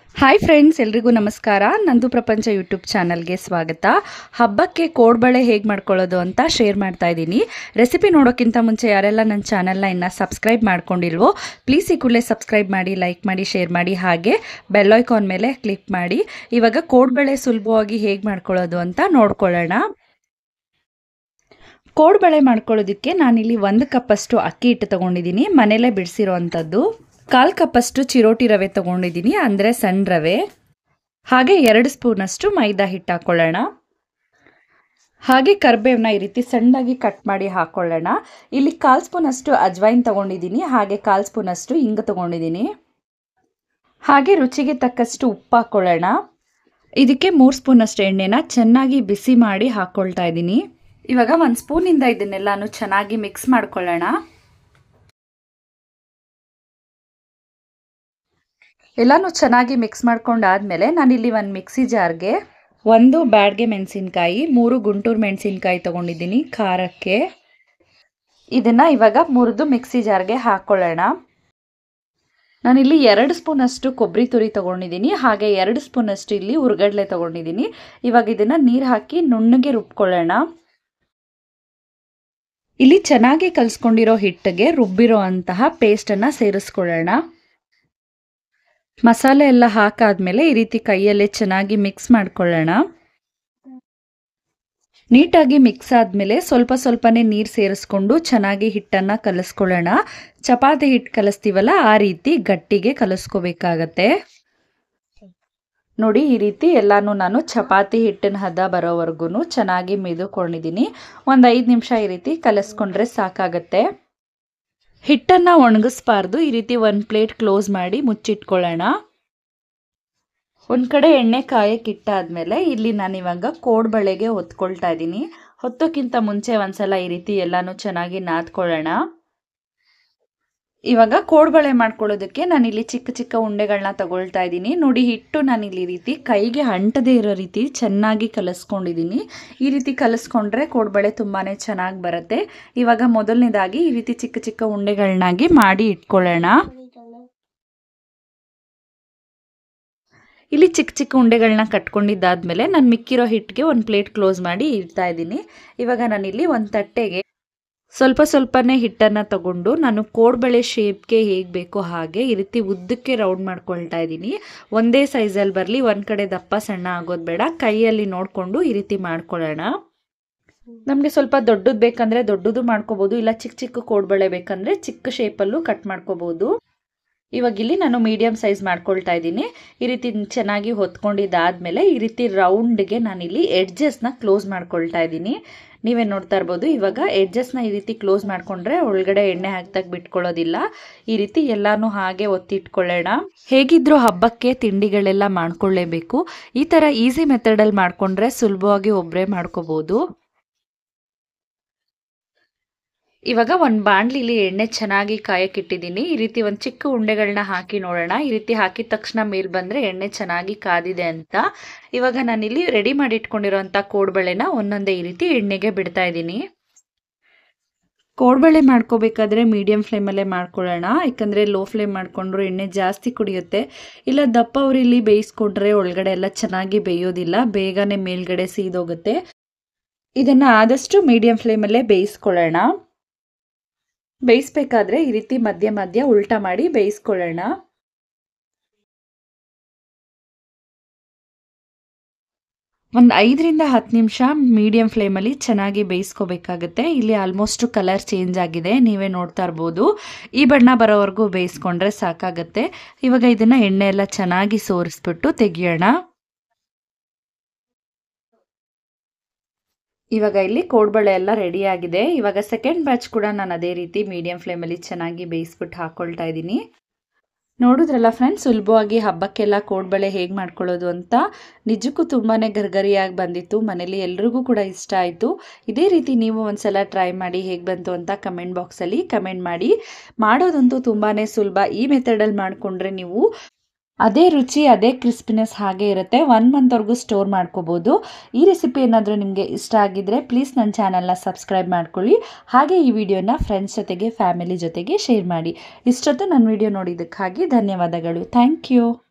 Hi friends, ಎಲ್ರಿಗೂ ನಮಸ್ಕಾರ. ನಂದು ಪ್ರಪಂಚ ಯೂಟ್ಯೂಬ್ ಚಾನಲ್ಗೆ ಸ್ವಾಗತ. ಹಬ್ಬಕ್ಕೆ ಕೋಡ್ಬಳೆ ಹೇಗೆ ಮಾಡ್ಕೊಳ್ಳೋದು ಅಂತ ಶೇರ್ ಮಾಡ್ತಾ ಇದ್ದೀನಿ. ರೆಸಿಪಿ ನೋಡೋಕ್ಕಿಂತ ಮುಂಚೆ ಯಾರೆಲ್ಲ ನನ್ನ ಚಾನಲ್ನ ಇನ್ನೂ ಸಬ್ಸ್ಕ್ರೈಬ್ ಮಾಡ್ಕೊಂಡಿಲ್ವೋ ಪ್ಲೀಸ್ ಈ ಕೂಡಲೇ ಸಬ್ಸ್ಕ್ರೈಬ್ ಮಾಡಿ, ಲೈಕ್ ಮಾಡಿ, ಶೇರ್ ಮಾಡಿ, ಹಾಗೆ ಬೆಲ್ ಐಕಾನ್ ಮೇಲೆ ಕ್ಲಿಕ್ ಮಾಡಿ. ಇವಾಗ ಕೋಡ್ಬಳೆ ಸುಲಭವಾಗಿ ಹೇಗೆ ಮಾಡ್ಕೊಳ್ಳೋದು ಅಂತ ನೋಡ್ಕೊಳ್ಳೋಣ. ಕೋಡ್ಬಳೆ ಮಾಡ್ಕೊಳ್ಳೋದಕ್ಕೆ ನಾನಿಲ್ಲಿ 1 ಕಪ್ಪಷ್ಟು ಅಕ್ಕಿ ಹಿಟ್ಟು ತೊಗೊಂಡಿದ್ದೀನಿ, ಮನೇಲೇ ಬಿಡಿಸಿರೋ ಅಂಥದ್ದು. 1/4 ಕಪ್ಪಷ್ಟು ಚಿರೋಟಿ ರವೆ ತೊಗೊಂಡಿದ್ದೀನಿ, ಅಂದರೆ ಸಣ್ಣ ರವೆ. ಹಾಗೆ 2 ಸ್ಪೂನಷ್ಟು ಮೈದಾ ಹಿಟ್ಟು ಹಾಕ್ಕೊಳ್ಳೋಣ. ಹಾಗೆ ಕರಿಬೇವನ್ನ ಈ ರೀತಿ ಸಣ್ಣದಾಗಿ ಕಟ್ ಮಾಡಿ ಹಾಕ್ಕೊಳ್ಳೋಣ. ಇಲ್ಲಿ 1/4 ಸ್ಪೂನಷ್ಟು ಅಜ್ವೈನ್ ತೊಗೊಂಡಿದ್ದೀನಿ, ಹಾಗೆ 1/4 ಸ್ಪೂನಷ್ಟು ಹಿಂಗು ತೊಗೊಂಡಿದ್ದೀನಿ. ಹಾಗೆ ರುಚಿಗೆ ತಕ್ಕಷ್ಟು ಉಪ್ಪು ಹಾಕ್ಕೊಳ್ಳೋಣ. ಇದಕ್ಕೆ 3 ಸ್ಪೂನಷ್ಟು ಎಣ್ಣೆನ ಚೆನ್ನಾಗಿ ಬಿಸಿ ಮಾಡಿ ಹಾಕ್ಕೊಳ್ತಾ ಇದ್ದೀನಿ. ಇವಾಗ 1 ಸ್ಪೂನಿಂದ ಇದನ್ನೆಲ್ಲಾನು ಚೆನ್ನಾಗಿ ಮಿಕ್ಸ್ ಮಾಡ್ಕೊಳ್ಳೋಣ. ಎಲ್ಲಾನು ಚೆನ್ನಾಗಿ ಮಿಕ್ಸ್ ಮಾಡ್ಕೊಂಡಾದ್ಮೇಲೆ ನಾನಿಲ್ಲಿ ಒಂದು ಮಿಕ್ಸಿ ಜಾರ್ಗೆ 1 ಬ್ಯಾಡ್ಗೆ ಮೆಣಸಿನ್ಕಾಯಿ, 3 ಗುಂಟೂರು ಮೆಣಸಿನ್ಕಾಯಿ ತೊಗೊಂಡಿದ್ದೀನಿ ಖಾರಕ್ಕೆ. ಇದನ್ನು ಇವಾಗ ಮುರಿದು ಮಿಕ್ಸಿ ಜಾರ್ಗೆ ಹಾಕ್ಕೊಳ್ಳೋಣ. ನಾನಿಲ್ಲಿ 2 ಸ್ಪೂನಷ್ಟು ಕೊಬ್ಬರಿ ತುರಿ ತೊಗೊಂಡಿದ್ದೀನಿ, ಹಾಗೆ 2 ಸ್ಪೂನಷ್ಟು ಇಲ್ಲಿ ಹುರ್ಗಡ್ಲೆ ತೊಗೊಂಡಿದ್ದೀನಿ. ಇವಾಗ ಇದನ್ನು ನೀರು ಹಾಕಿ ನುಣ್ಣಗೆ ರುಬ್ಕೊಳ್ಳೋಣ. ಇಲ್ಲಿ ಚೆನ್ನಾಗಿ ಕಲಿಸ್ಕೊಂಡಿರೋ ಹಿಟ್ಟಿಗೆ ರುಬ್ಬಿರೋ ಅಂತಹ ಪೇಸ್ಟನ್ನು ಸೇರಿಸ್ಕೊಳ್ಳೋಣ. ಮಸಾಲೆ ಎಲ್ಲ ಹಾಕಾದ್ಮೇಲೆ ಈ ರೀತಿ ಕೈಯಲ್ಲೇ ಚೆನ್ನಾಗಿ ಮಿಕ್ಸ್ ಮಾಡ್ಕೊಳ್ಳೋಣ. ನೀಟಾಗಿ ಮಿಕ್ಸ್ ಆದಮೇಲೆ ಸ್ವಲ್ಪ ಸ್ವಲ್ಪನೇ ನೀರು ಸೇರಿಸ್ಕೊಂಡು ಚೆನ್ನಾಗಿ ಹಿಟ್ಟನ್ನು ಕಲಿಸ್ಕೊಳ್ಳೋಣ. ಚಪಾತಿ ಹಿಟ್ಟು ಕಲಿಸ್ತೀವಲ್ಲ ಆ ರೀತಿ ಗಟ್ಟಿಗೆ ಕಲಿಸ್ಕೋಬೇಕಾಗತ್ತೆ. ನೋಡಿ, ಈ ರೀತಿ ಎಲ್ಲಾನು ನಾನು ಚಪಾತಿ ಹಿಟ್ಟಿನ ಹದ ಬರೋವರೆಗೂ ಚೆನ್ನಾಗಿ ಮಿದುಕೊಂಡಿದ್ದೀನಿ. ಒಂದು 5 ನಿಮಿಷ ಈ ರೀತಿ ಕಲಿಸ್ಕೊಂಡ್ರೆ ಸಾಕಾಗತ್ತೆ. ಹಿಟ್ಟನ್ನು ಒಣಗಿಸ್ಬಾರ್ದು. ಈ ರೀತಿ 1 ಪ್ಲೇಟ್ ಕ್ಲೋಸ್ ಮಾಡಿ ಮುಚ್ಚಿಟ್ಕೊಳ್ಳೋಣ. ಒಂದು ಕಡೆ ಎಣ್ಣೆ ಕಾಯಕ್ಕೆ ಇಟ್ಟಾದ್ಮೇಲೆ ಇಲ್ಲಿ ನಾನಿವಾಗ ಕೋಡ್ಬಳೆಗೆ ಹೊತ್ಕೊಳ್ತಾ ಇದ್ದೀನಿ. ಹೊತ್ತೋಕ್ಕಿಂತ ಮುಂಚೆ ಒಂದ್ಸಲ ಈ ರೀತಿ ಎಲ್ಲಾನು ಚೆನ್ನಾಗಿ ನಾದ್ಕೊಳ್ಳೋಣ. ಇವಾಗ ಕೋಡ್ಬಳೆ ಮಾಡ್ಕೊಳ್ಳೋದಕ್ಕೆ ನಾನಿಲ್ಲಿ ಚಿಕ್ಕ ಚಿಕ್ಕ ಉಂಡೆಗಳನ್ನ ತಗೊಳ್ತಾ ಇದ್ದೀನಿ. ನೋಡಿ, ಹಿಟ್ಟು ನಾನಿಲ್ಲಿ ಈ ರೀತಿ ಕೈಗೆ ಅಂಟದೇ ಇರೋ ರೀತಿ ಚೆನ್ನಾಗಿ ಕಲಿಸ್ಕೊಂಡಿದ್ದೀನಿ. ಈ ರೀತಿ ಕಲಿಸ್ಕೊಂಡ್ರೆ ಕೋಡ್ಬಳೆ ತುಂಬಾ ಚೆನ್ನಾಗಿ ಬರುತ್ತೆ. ಇವಾಗ ಮೊದಲನೇದಾಗಿ ಈ ರೀತಿ ಚಿಕ್ಕ ಚಿಕ್ಕ ಉಂಡೆಗಳನ್ನಾಗಿ ಮಾಡಿ ಇಟ್ಕೊಳ್ಳೋಣ. ಇಲ್ಲಿ ಚಿಕ್ಕ ಚಿಕ್ಕ ಉಂಡೆಗಳನ್ನ ಕಟ್ಕೊಂಡಿದ್ದಾದ್ಮೇಲೆ ನಾನು ಮಿಕ್ಕಿರೋ ಹಿಟ್ಟಿಗೆ 1 ಪ್ಲೇಟ್ ಕ್ಲೋಸ್ ಮಾಡಿ ಇಡ್ತಾ ಇದ್ದೀನಿ. ಇವಾಗ ನಾನಿಲ್ಲಿ ಒಂದು ತಟ್ಟೆಗೆ ಸ್ವಲ್ಪ ಸ್ವಲ್ಪನೇ ಹಿಟ್ಟನ್ನು ತಗೊಂಡು ನಾನು ಕೋಡ್ಬಳೆ ಶೇಪ್ಗೆ ಹೇಗೆ ಬೇಕೋ ಹಾಗೆ ಈ ರೀತಿ ಉದ್ದಕ್ಕೆ ರೌಂಡ್ ಮಾಡ್ಕೊಳ್ತಾ ಇದ್ದೀನಿ. ಒಂದೇ ಸೈಜಲ್ಲಿ ಬರಲಿ, ಒಂದು ಕಡೆ ದಪ್ಪ ಸಣ್ಣ ಆಗೋದು ಬೇಡ. ಕೈಯಲ್ಲಿ ನೋಡಿಕೊಂಡು ಈ ರೀತಿ ಮಾಡ್ಕೊಳ್ಳೋಣ. ನಮಗೆ ಸ್ವಲ್ಪ ದೊಡ್ಡದು ಬೇಕಂದರೆ ದೊಡ್ಡದು ಮಾಡ್ಕೋಬೋದು, ಇಲ್ಲ ಚಿಕ್ಕ ಚಿಕ್ಕ ಕೋಡ್ಬಳೆ ಬೇಕಂದರೆ ಚಿಕ್ಕ ಶೇಪಲ್ಲೂ ಕಟ್ ಮಾಡ್ಕೋಬೋದು. ಇವಾಗ ಇಲ್ಲಿ ನಾನು ಮೀಡಿಯಮ್ ಸೈಜ್ ಮಾಡ್ಕೊಳ್ತಾ ಇದ್ದೀನಿ. ಈ ರೀತಿ ಚೆನ್ನಾಗಿ ಹೊತ್ಕೊಂಡಿದ್ದಾದ್ಮೇಲೆ ಈ ರೀತಿ ರೌಂಡ್ಗೆ ನಾನಿಲ್ಲಿ ಎಡ್ಜಸ್ನ ಕ್ಲೋಸ್ ಮಾಡ್ಕೊಳ್ತಾ ಇದ್ದೀನಿ. ನೀವೇ ನೋಡ್ತಾ ಇರ್ಬೋದು. ಇವಾಗ ಎಡ್ಜಸ್ನ ಈ ರೀತಿ ಕ್ಲೋಸ್ ಮಾಡಿಕೊಂಡ್ರೆ ಒಳಗಡೆ ಎಣ್ಣೆ ಹಾಕ್ದಾಗ ಬಿಟ್ಕೊಳ್ಳೋದಿಲ್ಲ. ಈ ರೀತಿ ಎಲ್ಲಾನು ಹಾಗೆ ಒತ್ತಿಟ್ಕೊಳ್ಳೋಣ. ಹೇಗಿದ್ರೂ ಹಬ್ಬಕ್ಕೆ ತಿಂಡಿಗಳೆಲ್ಲ ಮಾಡ್ಕೊಳ್ಳೇಬೇಕು. ಈ ಥರ ಈಸಿ ಮೆಥಡಲ್ಲಿ ಮಾಡಿಕೊಂಡ್ರೆ ಸುಲಭವಾಗಿ ಒಬ್ಬರೇ ಮಾಡ್ಕೋಬೋದು. ಇವಾಗ ಒಂದು ಬಾಣಲಿಲಿ ಎಣ್ಣೆ ಚೆನ್ನಾಗಿ ಕಾಯಕ್ಕಿಟ್ಟಿದ್ದೀನಿ. ಈ ರೀತಿ ಒಂದು ಚಿಕ್ಕ ಉಂಡೆಗಳನ್ನ ಹಾಕಿ ನೋಡೋಣ. ಈ ರೀತಿ ಹಾಕಿದ ತಕ್ಷಣ ಮೇಲೆ ಬಂದರೆ ಎಣ್ಣೆ ಚೆನ್ನಾಗಿ ಕಾದಿದೆ ಅಂತ. ಇವಾಗ ನಾನಿಲ್ಲಿ ರೆಡಿ ಮಾಡಿ ಇಟ್ಕೊಂಡಿರೋಂಥ ಕೋಡ್ಬಳೆನ ಒಂದೊಂದೇ ಈ ರೀತಿ ಎಣ್ಣೆಗೆ ಬಿಡ್ತಾ ಇದ್ದೀನಿ. ಕೋಡ್ಬಳೆ ಮಾಡ್ಕೋಬೇಕಾದ್ರೆ ಮೀಡಿಯಮ್ ಫ್ಲೇಮಲ್ಲೇ ಮಾಡ್ಕೊಳ್ಳೋಣ. ಯಾಕಂದರೆ ಲೋ ಫ್ಲೇಮ್ ಮಾಡಿಕೊಂಡ್ರು ಎಣ್ಣೆ ಜಾಸ್ತಿ ಕುಡಿಯುತ್ತೆ. ಇಲ್ಲ ದಪ್ಪ ಉರಿಲಿ ಬೇಯಿಸ್ಕೊಂಡ್ರೆ ಒಳಗಡೆ ಎಲ್ಲ ಚೆನ್ನಾಗಿ ಬೇಯೋದಿಲ್ಲ, ಬೇಗನೆ ಮೇಲ್ಗಡೆ ಸೀದೋಗುತ್ತೆ. ಇದನ್ನು ಆದಷ್ಟು ಮೀಡಿಯಮ್ ಫ್ಲೇಮಲ್ಲೇ ಬೇಯಿಸ್ಕೊಳ್ಳೋಣ. ಬೇಯಿಸ್ಬೇಕಾದ್ರೆ ಈ ರೀತಿ ಮಧ್ಯ ಮಧ್ಯ ಉಲ್ಟಾ ಮಾಡಿ ಬೇಯಿಸ್ಕೊಳ್ಳೋಣ. ಒಂದು 5 ರಿಂದ 10 ನಿಮಿಷ ಮೀಡಿಯಂ ಫ್ಲೇಮಲ್ಲಿ ಚೆನ್ನಾಗಿ ಬೇಯಿಸ್ಕೋಬೇಕಾಗುತ್ತೆ. ಇಲ್ಲಿ ಆಲ್ಮೋಸ್ಟ್ ಕಲರ್ ಚೇಂಜ್ ಆಗಿದೆ, ನೀವೇ ನೋಡ್ತಾ ಇರ್ಬೋದು. ಈ ಬಣ್ಣ ಬರೋವರೆಗೂ ಬೇಯಿಸ್ಕೊಂಡ್ರೆ ಸಾಕಾಗುತ್ತೆ. ಇವಾಗ ಇದನ್ನು ಎಣ್ಣೆ ಎಲ್ಲ ಚೆನ್ನಾಗಿ ಸೋರಿಸ್ಬಿಟ್ಟು ತೆಗಿಯೋಣ. ಇವಾಗ ಇಲ್ಲಿ ಕೋಡ್ಬಳೆ ಎಲ್ಲ ರೆಡಿ ಆಗಿದೆ. ಇವಾಗ ಸೆಕೆಂಡ್ ಬ್ಯಾಚ್ ಕೂಡ ನಾನು ಅದೇ ರೀತಿ ಮೀಡಿಯಂ ಫ್ಲೇಮಲ್ಲಿ ಚೆನ್ನಾಗಿ ಬೇಯಿಸ್ಬಿಟ್ಟು ಹಾಕ್ಕೊಳ್ತಾ ಇದ್ದೀನಿ. ನೋಡಿದ್ರಲ್ಲ ಫ್ರೆಂಡ್ಸ್, ಸುಲಭವಾಗಿ ಹಬ್ಬಕ್ಕೆಲ್ಲ ಕೋಡ್ಬಳೆ ಹೇಗೆ ಮಾಡ್ಕೊಳ್ಳೋದು ಅಂತ. ನಿಜಕ್ಕೂ ತುಂಬಾ ಗರ್ಗರಿಯಾಗಿ ಬಂದಿತ್ತು. ಮನೇಲಿ ಎಲ್ರಿಗೂ ಕೂಡ ಇಷ್ಟ ಆಯಿತು. ಇದೇ ರೀತಿ ನೀವು ಒಂದ್ಸಲ ಟ್ರೈ ಮಾಡಿ ಹೇಗೆ ಬಂತು ಅಂತ ಕಮೆಂಟ್ ಬಾಕ್ಸಲ್ಲಿ ಕಮೆಂಟ್ ಮಾಡಿ. ಮಾಡೋದಂತೂ ತುಂಬಾ ಸುಲಭ. ಈ ಮೆಥಡಲ್ಲಿ ಮಾಡಿಕೊಂಡ್ರೆ ನೀವು ಅದೇ ರುಚಿ, ಅದೇ ಕ್ರಿಸ್ಪಿನೆಸ್ ಹಾಗೆ ಇರುತ್ತೆ. 1 ಮಂತ್ವರೆಗೂ ಸ್ಟೋರ್ ಮಾಡ್ಕೋಬೋದು. ಈ ರೆಸಿಪಿ ಏನಾದರೂ ನಿಮಗೆ ಇಷ್ಟ ಆಗಿದ್ದರೆ ಪ್ಲೀಸ್ ನನ್ನ ಚಾನಲ್ನ ಸಬ್ಸ್ಕ್ರೈಬ್ ಮಾಡ್ಕೊಳ್ಳಿ. ಹಾಗೆ ಈ ವಿಡಿಯೋನ ಫ್ರೆಂಡ್ಸ್ ಜೊತೆಗೆ, ಫ್ಯಾಮಿಲಿ ಜೊತೆಗೆ ಶೇರ್ ಮಾಡಿ. ಇಷ್ಟೊತ್ತು ನನ್ನ ವಿಡಿಯೋ ನೋಡಿದ್ದಕ್ಕಾಗಿ ಧನ್ಯವಾದಗಳು. Thank you.